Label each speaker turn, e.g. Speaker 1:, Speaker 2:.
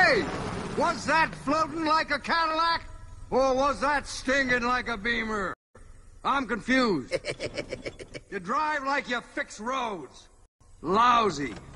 Speaker 1: Hey! Was that floating like a Cadillac? Or was that stinging like a Beamer? I'm confused. You drive like you fix roads. Lousy.